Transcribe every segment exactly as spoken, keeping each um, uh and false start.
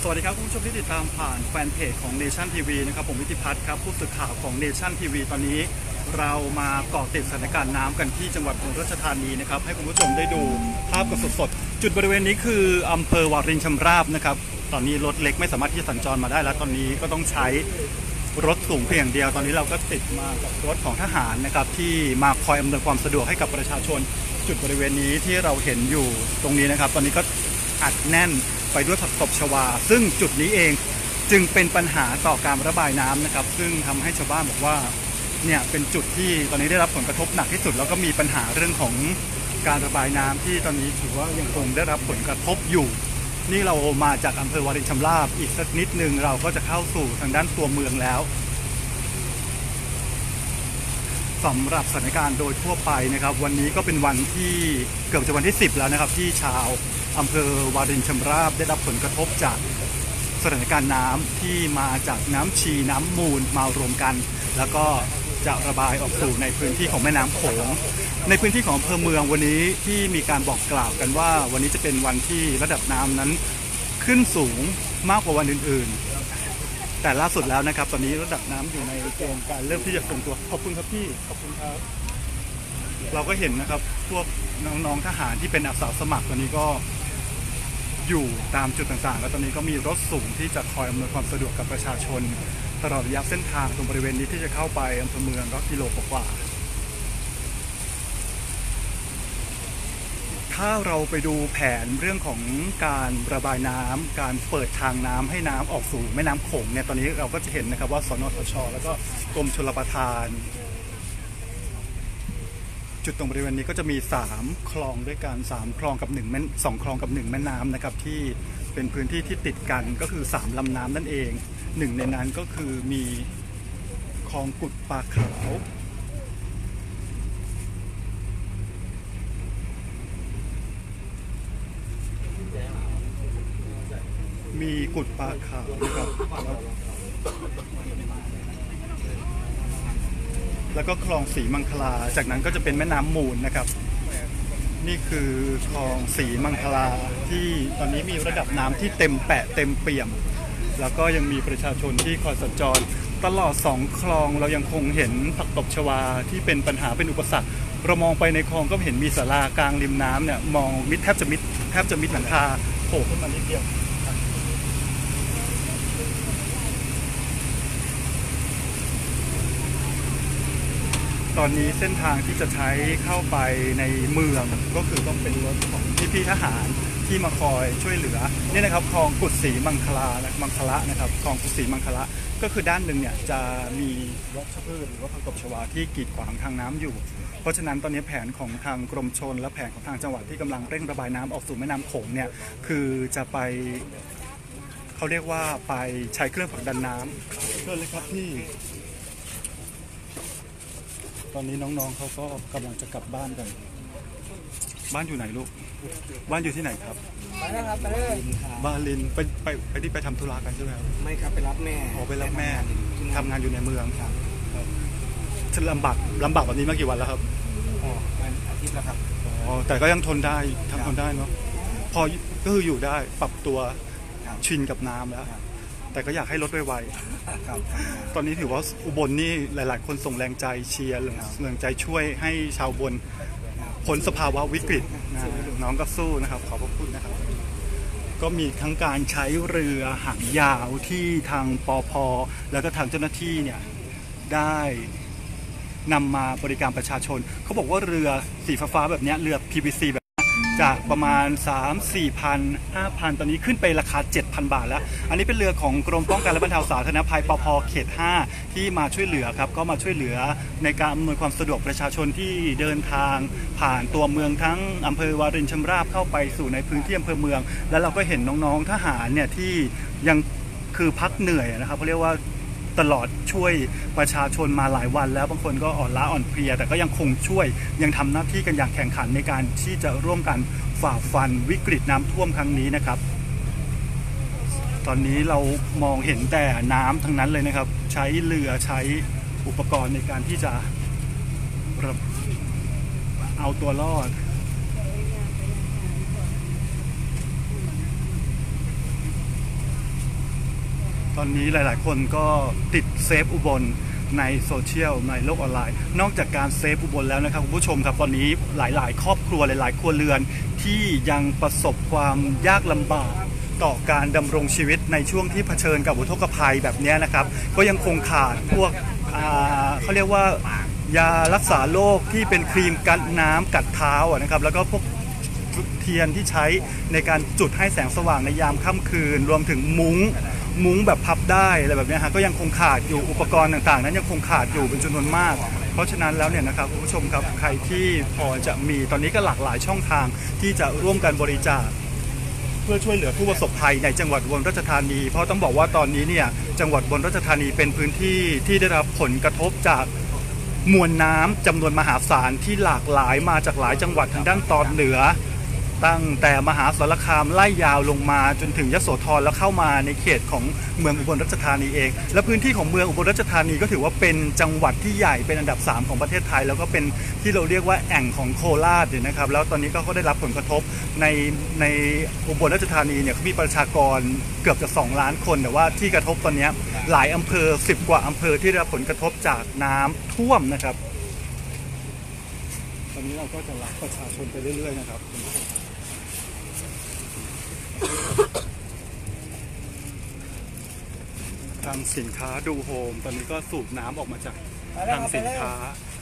สวัสดีครับคุณผู้ชมที่ติดตามผ่านแฟนเพจของ Nation ที วี นะครับผมวิทิพัฒน์ครับผู้สื่อข่าวของ Nation ที วี ตอนนี้เรามาเกาะติดสถานการณ์น้ำกันที่จังหวัดอุบลราชธานีนะครับให้คุณผู้ชมได้ดูภาพกันสดๆจุดบริเวณนี้คืออำเภอวารินชำราบนะครับตอนนี้รถเล็กไม่สามารถที่สัญจรมาได้แล้วตอนนี้ก็ต้องใช้รถสูงเพียงอย่างเดียวตอนนี้เราก็ติดมากับรถของทหารนะครับที่มาคอยอำนวยความสะดวกให้กับประชาชนจุดบริเวณนี้ที่เราเห็นอยู่ตรงนี้นะครับตอนนี้ก็อัดแน่นไปด้วยผักตบชวาซึ่งจุดนี้เองจึงเป็นปัญหาต่อการระบายน้ำนะครับซึ่งทำให้ชาวบ้านบอกว่าเนี่ยเป็นจุดที่ตอนนี้ได้รับผลกระทบหนักที่สุดแล้วก็มีปัญหาเรื่องของการระบายน้ำที่ตอนนี้ถือว่ายังคงได้รับผลกระทบอยู่นี่เรามาจากอำเภอวารินชำราบอีกสักนิดนึงเราก็จะเข้าสู่ทางด้านตัวเมืองแล้วสำหรับสถานการณ์โดยทั่วไปนะครับวันนี้ก็เป็นวันที่เกือบจะวันที่สิบแล้วนะครับที่ชาวอำเภอวารินชำราบได้รับผลกระทบจากสถานการณ์น้ำที่มาจากน้ำชีน้ำมูลมารวมกันแล้วก็จะระบายออกสู่ในพื้นที่ของแม่น้ำโขงในพื้นที่ของอำเภอเมืองวันนี้ที่มีการบอกกล่าวกันว่าวันนี้จะเป็นวันที่ระดับน้ำนั้นขึ้นสูงมากกว่าวันอื่นๆแต่ล่าสุดแล้วนะครับตอนนี้ระดับน้ำอยู่ในเกณฑ์การเริ่มที่จะทรงตัวขอบคุณครับพี่ขอบคุณครับเราก็เห็นนะครับพวกน้องๆทหารที่เป็นอาสาสมัครตอนนี้ก็อยู่ตามจุดต่างๆแล้วตอนนี้ก็มีรถสูงที่จะคอยอำนวยความสะดวกกับประชาชนตลอดระยะเส้นทางตรงบริเวณนี้ที่จะเข้าไปอำเภอเมืองก็กิโลกว่าถ้าเราไปดูแผนเรื่องของการระบายน้ำการเปิดทางน้ำให้น้ำออกสู่แม่น้ำโขงเนี่ยตอนนี้เราก็จะเห็นนะครับว่าสนทช.แล้วก็กรมชลประทานจุดตรงบริเวณนี้ก็จะมีสามคลองด้วยกันสามคลองกับหนึ่งแม่สองคลองกับหนึ่งแม่น้ำนะครับที่เป็นพื้นที่ที่ติดกันก็คือสามลำน้ำนั่นเองหนึ่งในนั้นก็คือมีคลองกุดปลาขาวมีกุดปลาขาวนะครับแล้วก็คลองศรีมังคลาจากนั้นก็จะเป็นแม่น้ำมูลนะครับนี่คือคลองศรีมังคลาที่ตอนนี้มีระดับน้ำที่เต็มแปะเต็มเปี่ยมแล้วก็ยังมีประชาชนที่คอยสัญจรตลอดสองคลองเรายังคงเห็นผักตบชวาที่เป็นปัญหาเป็นอุปสรรคเรามองไปในคลองก็เห็นมีศาลากลางริมน้ำเนี่ยมองมิดแทบจะมิดแทบจะมิดหลังคาโผล่ขึ้นมานิดเดียวตอนนี้เส้นทางที่จะใช้เข้าไปในเมืองก็คือต้องเป็นรถของพี่ๆทหารที่มาคอยช่วยเหลือนี่นะครับคลองกุดศรีมังคลามังคละนะครับคลองกุดศรีมังคละก็คือด้านหนึ่งเนี่ยจะมีวัชพืชหรือว่าผักตบชวาที่กีดขวางทางน้ำอยู่เพราะฉะนั้นตอนนี้แผนของทางกรมชลและแผนของทางจังหวัดที่กำลังเร่งระบายน้ำออกสู่แม่น้ำโขงเนี่ยคือจะไปเขาเรียกว่าไปใช้เครื่องผลักดันน้ำเพื่อเลยครับพี่ตอนนี้น้องๆเขาก็กำลังจะกลับบ้านกันบ้านอยู่ไหนลูกบ้านอยู่ที่ไหนครับไปแล้วครับไปเลยบาลินไปไปไปที่ไปทำธุระกันใช่ไหมครับไม่ครับไปรับแม่อ๋อไปรับแม่ทำงานอยู่ในเมืองครับฉันลำบากลำบากแบบนี้มากี่วันแล้วครับอ๋อวันอาทิตย์แล้วครับอ๋อแต่ก็ยังทนได้ทำทนได้เนาะพอก็คืออยู่ได้ปรับตัวชินกับน้ำแล้วแต่ก็อยากให้ลดไวๆตอนนี้ถือว่าอุบลนี่หลายๆคนส่งแรงใจเชียร์แรงใจช่วยให้ชาวอุบลพ้นสภาวะวิกฤตนะน้องก็สู้นะครับขอบพระคุณนะครับก็มีทั้งการใช้เรือหางยาวที่ทางปภ.แล้วก็ทางเจ้าหน้าที่เนี่ยได้นำมาบริการประชาชนเขาบอกว่าเรือสีฟ้าๆแบบนี้เรือ พี วี ซี แบบจากประมาณ สาม สี่พัน ห้าพัน ตอนนี้ขึ้นไปราคา เจ็ดพัน บาทแล้วอันนี้เป็นเรือของกรมป้องกันและบรรเทาสาธารณภัยปภ.เขตห้าที่มาช่วยเหลือครับก็มาช่วยเหลือในการอำนวยความสะดวกประชาชนที่เดินทางผ่านตัวเมืองทั้งอำเภอวารินชำราบเข้าไปสู่ในพื้นที่อำเภอเมืองแล้วเราก็เห็นน้องๆทหารเนี่ยที่ยังคือพักเหนื่อยนะครับเขาเรียกว่าตลอดช่วยประชาชนมาหลายวันแล้วบางคนก็อ่อนล้าอ่อนเพลียแต่ก็ยังคงช่วยยังทำหน้าที่กันอย่างแข่งขันในการที่จะร่วมกันฝ่าฟันวิกฤตน้ำท่วมครั้งนี้นะครับตอนนี้เรามองเห็นแต่น้ำทั้งนั้นเลยนะครับใช้เรือใช้อุปกรณ์ในการที่จะเอาตัวรอด ตอนนี้หลายๆคนก็ติดเซฟอุบลในโซเชียลในโลกออนไลน์นอกจากการเซฟอุบลแล้วนะครับคุณผู้ชมครับตอนนี้หลายๆ ครอบครัวหลายๆครัวเรือนที่ยังประสบความยากลำบากต่อการดำรงชีวิตในช่วงที่เผชิญกับอุทกภัยแบบนี้นะครับก็ยังคงขาดพวกเขาเรียกว่ายารักษาโรคที่เป็นครีมกันน้ำกัดเท้านะครับแล้วก็พวกเทียนที่ใช้ในการจุดให้แสงสว่างในยามค่ำคืนรวมถึงมุ้งมุ้งแบบพับได้อะไรแบบนี้ฮะก็ยังคงขาดอยู่อุปกรณ์ต่างๆนั้นยังคงขาดอยู่เป็นจำนวนมากเพราะฉะนั้นแล้วเนี่ยนะครับคุณผู้ชมครับใครที่พอจะมีตอนนี้ก็หลากหลายช่องทางที่จะร่วมกันบริจาคเพื่อช่วยเหลือผู้ประสบภัยในจังหวัดอุบลราชธานีเพราะต้องบอกว่าตอนนี้เนี่ยจังหวัดอุบลราชธานีเป็นพื้นที่ที่ได้รับผลกระทบจากมวลน้ำจำนวนมหาศาลที่หลากหลายมาจากหลายจังหวัดทางด้านตอนเหนือตั้งแต่มหาสารคามไล่ยาวลงมาจนถึงยโสธรแล้วเข้ามาในเขตของเมืองอุบลราชธานีเองและพื้นที่ของเมืองอุบลราชธานีก็ถือว่าเป็นจังหวัดที่ใหญ่เป็นอันดับสามของประเทศไทยแล้วก็เป็นที่เราเรียกว่าแอ่งของโคราชเนี่ยนะครับแล้วตอนนี้ก็ได้รับผลกระทบในในอุบลราชธานีเนี่ยเขามีประชากรเกือบจะสองล้านคนแต่ว่าที่กระทบตอนนี้หลายอำเภอสิบกว่าอำเภอที่ได้รับผลกระทบจากน้ำท่วมนะครับตอนนี้เราก็จะรับประชาชนไปเรื่อยๆนะครับทางสินค้าดูโฮมตอนนี้ก็สูบน้ำออกมาจากทางสินค้า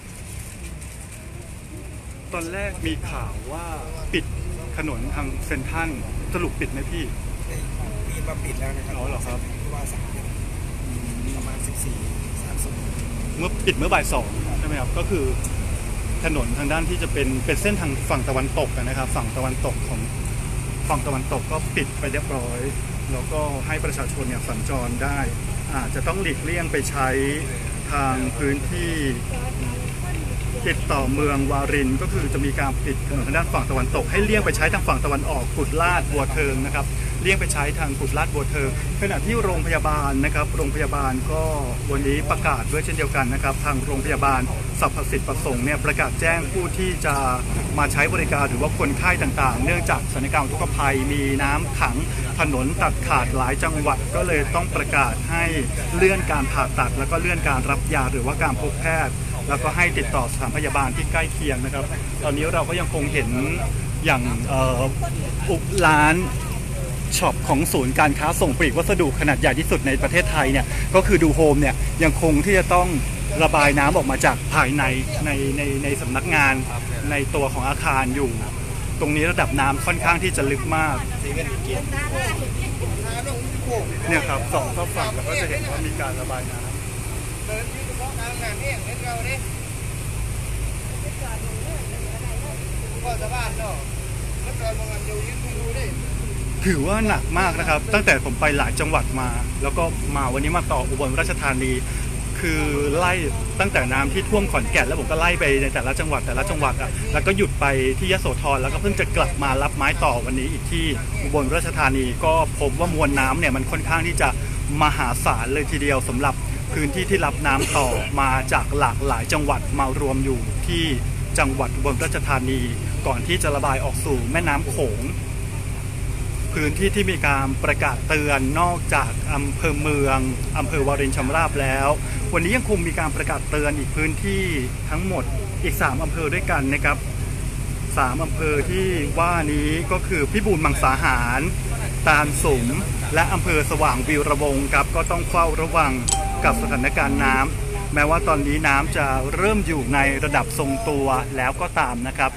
ตอนแรกมีข่าวว่าปิดถนนทางเซ็นทรัลสรุปปิดไหมพี่มีมาปิดแล้วนะครับอ๋อเหรอครับว่าสามประมาณสิบสี่สามสิบเมื่อปิดเมื่อบ่ายสองใช่ไหมครับก็คือถนนทางด้านที่จะเป็นเป็นเส้นทางฝั่งตะวันตกนะครับฝั่งตะวันตกของฝั่งตะวันตกก็ปิดไปเรียบร้อยแล้วก็ให้ประชาชนเนี่ยสัญจรได้อาจจะต้องหลีกเลี่ยงไปใช้ทางพื้นที่ติดต่อเมืองวารินก็คือจะมีการปิดถนนทางด้านฝั่งตะวันตกให้เลี่ยงไปใช้ทางฝั่งตะวันออกกุดลาดบัวเทิงนะครับเลี่ยงไปใช้ทางกุดลาดบัวเทิงขณะที่โรงพยาบาลนะครับโรงพยาบาลก็วันนี้ประกาศด้วยเช่นเดียวกันนะครับทางโรงพยาบาลสรรพสิทธิประสงค์เนี่ยประกาศแจ้งผู้ที่จะมาใช้บริการหรือว่าคนไข้ต่างๆเนื่องจากสถานการณ์อุทกภัยมีน้ำขังถนนตัดขาดหลายจังหวัดก็เลยต้องประกาศให้เลื่อนการผ่าตัดแล้วก็เลื่อนการรับยาหรือว่าการพบแพทย์แล้วก็ให้ติดต่อสถานพยาบาลที่ใกล้เคียงนะครับตอนนี้เราก็ยังคงเห็นอย่างอุปร้านช็อปของศูนย์การค้าส่งปลีกวัสดุขนาดใหญ่ที่สุดในประเทศไทยเนี่ยก็คือดูโฮมเนี่ยยังคงที่จะต้องระบายน้ำออกมาจากภายในในในในสำนักงานในตัวของอาคารอยู่ตรงนี้ระดับน้ำค่อนข้างที่จะลึกมากเนี่ยครับสองข้อฝั่งแล้วก็จะเห็นว่ามีการระบายน้ำถือว่าหนักมากนะครับตั้งแต่ผมไปหลายจังหวัดมาแล้วก็มาวันนี้มาต่ออุบลราชธานีคือไล่ตั้งแต่น้ำที่ท่วมขอนแก่นแล้วผมก็ไล่ไปในแต่ละจังหวัดแต่ละจังหวัดอ่ะแล้วก็หยุดไปที่ยโสธรแล้วก็เพิ่งจะกลับมารับไม้ต่อวันนี้อีกที่อุบลราชธานีก็พบว่ามวลน้ำเนี่ยมันค่อนข้างที่จะมหาศาลเลยทีเดียวสำหรับพื้นที่ที่รับน้ำต่อมาจากหลากหลายจังหวัดมารวมอยู่ที่จังหวัดอุบลราชธานีก่อนที่จะระบายออกสู่แม่น้ำโขงพื้นที่ที่มีการประกาศเตือนนอกจากอำเภอเมืองอำเภอวารินชำราบแล้ววันนี้ยังคงมีการประกาศเตือนอีกพื้นที่ทั้งหมดอีกสามอำเภอด้วยกันนะครับสามอำเภอที่ว่านี้ก็คือพิบูลมังสาหารตาลสุมและอำเภอสว่างวีระวงศ์ครับก็ต้องเฝ้าระวังกับสถานการณ์น้ำแม้ว่าตอนนี้น้ำจะเริ่มอยู่ในระดับทรงตัวแล้วก็ตามนะครับ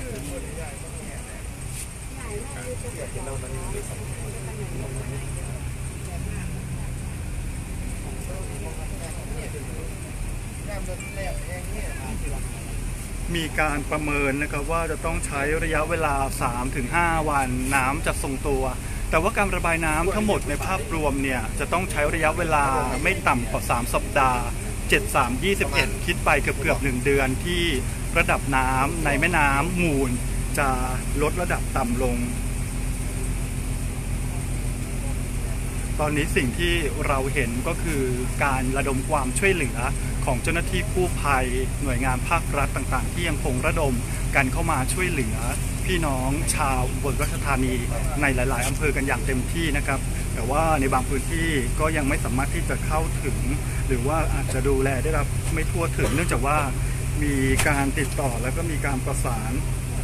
มีการประเมินนะครับว่าจะต้องใช้ระยะเวลา สามถึงห้า วันน้ำจะทรงตัวแต่ว่าการระบายน้ำทั้งหมดในภาพรวมเนี่ยจะต้องใช้ระยะเวลาไม่ต่ำกว่าสามสัปดาห์เจ็ด สาม ยี่สิบเอ็ดคิดไปเกือบเกือบหนึ่งเดือนที่ระดับน้ำในแม่น้ำมูลจะลดระดับต่ำลงตอนนี้สิ่งที่เราเห็นก็คือการระดมความช่วยเหลือของเจ้าหน้าที่กู้ภัยหน่วยงานภาครัฐต่างๆที่ยังคงระดมกันเข้ามาช่วยเหลือพี่น้องชาวอุบลราชธานีในหลายๆอำเภอกันอย่างเต็มที่นะครับแต่ว่าในบางพื้นที่ก็ยังไม่สามารถที่จะเข้าถึงหรือว่าอาจจะดูแลได้รับไม่ทั่วถึงเนื่องจากว่ามีการติดต่อแล้วก็มีการประสาน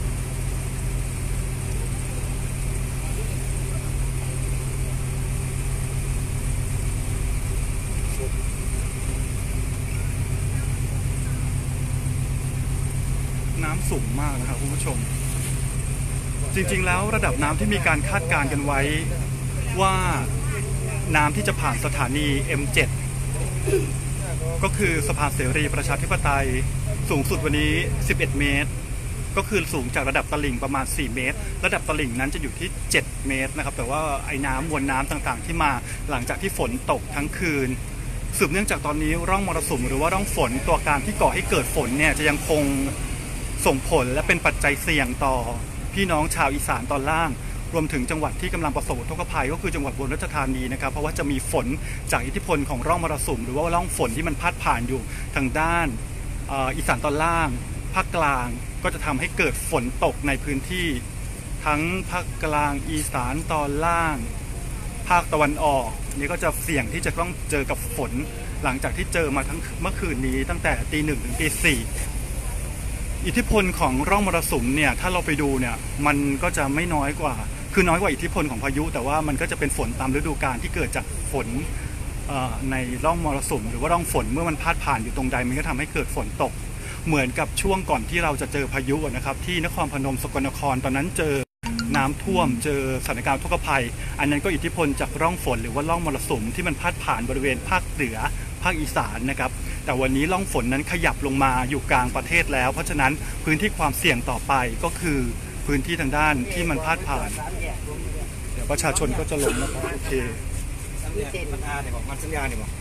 น้ำสูงมากนะครับคุณผู้ชมจริงๆแล้วระดับน้ำที่มีการคาดการณ์กันไว้ว่าน้ำที่จะผ่านสถานี เอ็ม เจ็ด ก็คือสะพานเสรีประชาธิปไตยสูงสุดวันนี้สิบเอ็ดเมตรก็คือสูงจากระดับตลิ่งประมาณสี่เมตรระดับตลิ่งนั้นจะอยู่ที่เจ็ดเมตรนะครับแต่ว่าไอ้น้ำมวลน้ำต่างๆที่มาหลังจากที่ฝนตกทั้งคืนสืบเนื่องจากตอนนี้ร่องมรสุมหรือว่าร่องฝนตัวการที่ก่อให้เกิดฝนเนี่ยจะยังคงส่งผลและเป็นปัจจัยเสี่ยงต่อพี่น้องชาวอีสานตอนล่างรวมถึงจังหวัดที่กำลังประสบอุทกภัยก็คือจังหวัดอุบลราชธานีนะครับเพราะว่าจะมีฝนจากอิทธิพลของร่องมรสุมหรือว่าร่องฝนที่มันพาดผ่านอยู่ทางด้านอีสานตอนล่างภาคกลางก็จะทำให้เกิดฝนตกในพื้นที่ทั้งภาคกลางอีสานตอนล่างภาคตะวันออกนี่ก็จะเสี่ยงที่จะต้องเจอกับฝนหลังจากที่เจอมาทั้งเมื่อคืนนี้ตั้งแต่ตีหนึ่งถึงตีสี่อิทธิพลของร่องมรสุมเนี่ยถ้าเราไปดูเนี่ยมันก็จะไม่น้อยกว่าคือน้อยกว่าอิทธิพลของพายุแต่ว่ามันก็จะเป็นฝนตามฤดูกาลที่เกิดจากฝนในร่องมรสุมหรือว่าร่องฝนเมื่อมันพาดผ่านอยู่ตรงใดมันก็ทำให้เกิดฝนตกเหมือนกับช่วงก่อนที่เราจะเจอพายุนะครับที่นครพนมสกลนครตอนนั้นเจอน้ำท่วมเจอสถานการณ์อุทกภัยอันนั้นก็อิทธิพลจากร่องฝนหรือว่าร่องมรสุมที่มันพาดผ่านบริเวณภาคเหนือภาคอีสานนะครับแต่วันนี้ร่องฝนนั้นขยับลงมาอยู่กลางประเทศแล้วเพราะฉะนั้นพื้นที่ความเสี่ยงต่อไปก็คือพื้นที่ทางด้านที่มันพาดผ่านเดี๋ยวประชาชนก็จะลงนะครับโอเคมันอาเนี่ยบอกมันสัญญาเนี่ยบอก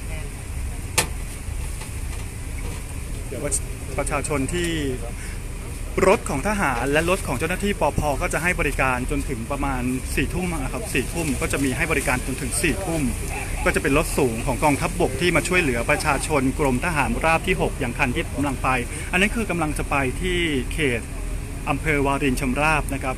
เดี๋ยวประชาชนที่รถของทหารและรถของเจ้าหน้าที่ปภ.ก็จะให้บริการจนถึงประมาณสี่ทุ่มนะครับสี่ทุ่มก็จะมีให้บริการจนถึงสี่ทุ่มก็จะเป็นรถสูงของกองทัพบกที่มาช่วยเหลือประชาชนกรมทหารราบที่หกอย่างคันที่กำลังไปอันนั้นคือกำลังจะไปที่เขตอำเภอวารินชำราบนะครับ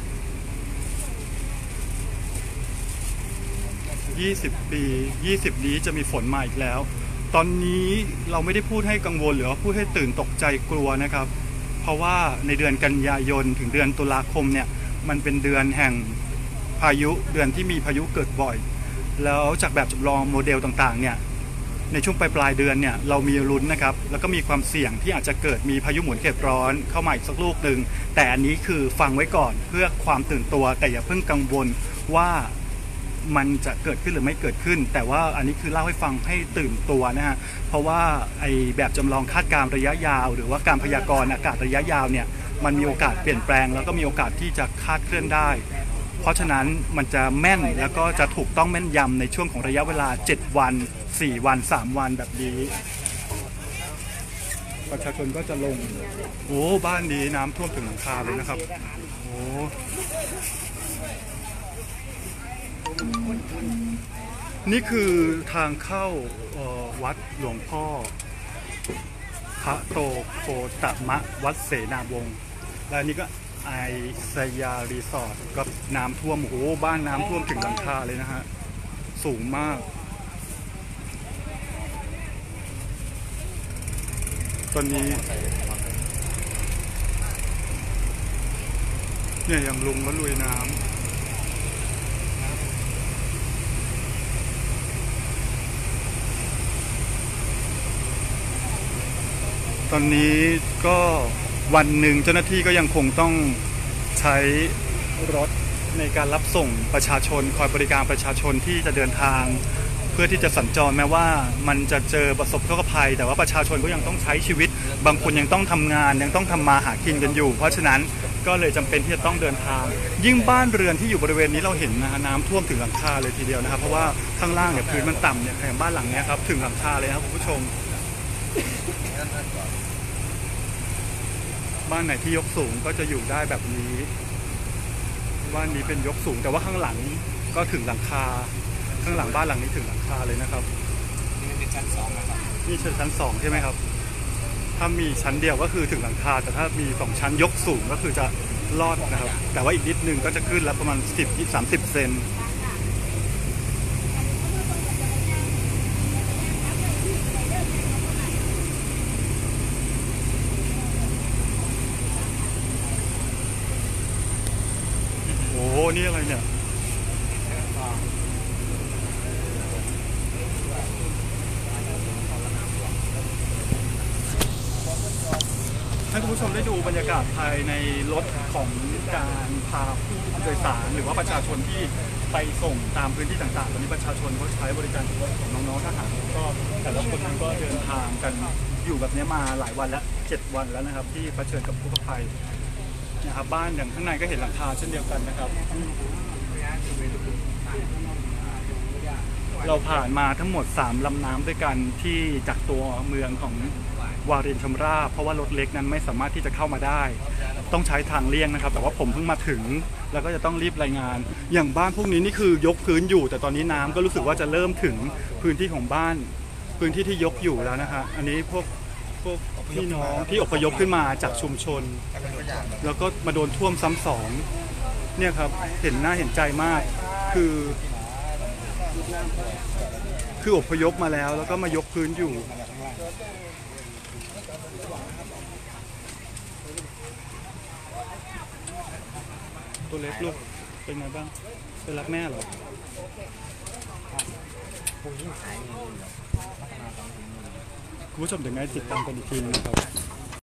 ยี่สิบปียี่สิบนี้จะมีฝนมาอีกแล้วตอนนี้เราไม่ได้พูดให้กังวลหรือว่าพูดให้ตื่นตกใจกลัวนะครับเพราะว่าในเดือนกันยายนถึงเดือนตุลาคมเนี่ยมันเป็นเดือนแห่งพายุเดือนที่มีพายุเกิดบ่อยแล้วจากแบบจำลองโมเดลต่างๆเนี่ยในช่วงปลายปลายเดือนเนี่ยเรามีลุ้นนะครับแล้วก็มีความเสี่ยงที่อาจจะเกิดมีพายุหมุนเขตร้อนเข้ามาอีกสักลูกหนึ่งแต่อันนี้คือฟังไว้ก่อนเพื่อความตื่นตัวแต่อย่าเพิ่งกังวลว่ามันจะเกิดขึ้นหรือไม่เกิดขึ้นแต่ว่าอันนี้คือเล่าให้ฟังให้ตื่นตัวนะฮะเพราะว่าไอ้แบบจำลองคาดการณ์ระยะยาวหรือว่าการพยากรณ์อากาศระยะยาวเนี่ยมันมีโอกาสเปลี่ยนแปลงแล้วก็มีโอกาสที่จะคาดเคลื่อนได้เพราะฉะนั้นมันจะแม่นแล้วก็จะถูกต้องแม่นยำในช่วงของระยะเวลาเจ็ดวันสี่วันสามวันแบบนี้ประชาชนก็จะลงโอ้บ้านนี้น้ำท่วมถึงหลังคาเลยนะครับโอ้นี่คือทางเข้าวัดหลวงพ่อพระโตโคตมะวัดเสนาวงศ์และนี่ก็ไอสยารีสอร์ทกับน้ำท่วมโอ้บ้านน้ำท่วมถึงหลังคาเลยนะฮะสูงมากตอนนี้เนี่ยยังลุงก็ลุยน้ำตอนนี้ก็วันหนึ่งเจ้าหน้าที่ก็ยังคงต้องใช้รถในการรับส่งประชาชนคอยบริการประชาชนที่จะเดินทางเพื่อที่จะสัญจรแม้ว่ามันจะเจอประสบอุทกภัยแต่ว่าประชาชนก็ยังต้องใช้ชีวิตบางคนยังต้องทำงานยังต้องทำมาหากินกันอยู่เพราะฉะนั้นก็เลยจำเป็นที่จะต้องเดินทางยิ่งบ้านเรือนที่อยู่บริเวณนี้เราเห็นนะฮะน้ำท่วมถึงหลังคาเลยทีเดียวนะครับเพราะว่าข้างล่างเนี่ยพื้นมันต่ำเนี่ยอย่างบ้านหลังนี้ครับถึงหลังคาเลยครับคุณผู้ชมบ้านไหนที่ยกสูงก็จะอยู่ได้แบบนี้บ้านนี้เป็นยกสูงแต่ว่าข้างหลังก็ถึงหลังคาข้างหลังบ้านหลังนี้ถึงหลังคาเลยนะครับนี่เป็นชั้นสองนะครับนี่ชั้นสองใช่ไหมครับถ้ามีชั้นเดียวก็คือถึงหลังคาแต่ถ้ามีสองชั้นยกสูงก็คือจะรอดนะครับแต่ว่าอีกนิดนึงก็จะขึ้นแล้วประมาณสิบ สามสิบเซนนี่อะไรเนี่ยให้คุณผู้ชมได้ดูบรรยากาศภายในรถของการพาผู้โดยสารหรือว่าประชาชนที่ไปส่งตามพื้นที่ต่างๆตอนนี้ประชาชนเขาใช้บริการรถของน้องๆทหารก็แต่ละคนก็เดินทางกันอยู่แบบนี้มาหลายวันแล้วเจ็ดวันแล้วนะครับที่เผชิญกับผู้ภัยนะครับบ้านอย่างข้างในก็เห็นหลังคาเช่นเดียวกันนะครับเราผ่านมาทั้งหมดสามลำน้ำด้วยกันที่จากตัวเมืองของวารินชำราบเพราะว่ารถเล็กนั้นไม่สามารถที่จะเข้ามาได้ต้องใช้ทางเลี่ยงนะครับแต่ว่าผมเพิ่งมาถึงแล้วก็จะต้องรีบรายงานอย่างบ้านพวกนี้นี่คือยกพื้นอยู่แต่ตอนนี้น้ำก็รู้สึกว่าจะเริ่มถึงพื้นที่ของบ้านพื้นที่ที่ยกอยู่แล้วนะฮะอันนี้พวกพวกพี่น้องที่อพยพขึ้นมาจากชุมชนแล้วก็มาโดนท่วมซ้ำสองเนี่ยครับเห็นหน้าเห็นใจมากคือคืออพยพมาแล้วแล้วก็มายกพื้นอยู่ตัวเล็กลูกเป็นไงบ้างเป็นรักแม่เหรอคุณผู้ชมเดี๋ยวไงติดตามกันอีกทีนะครับ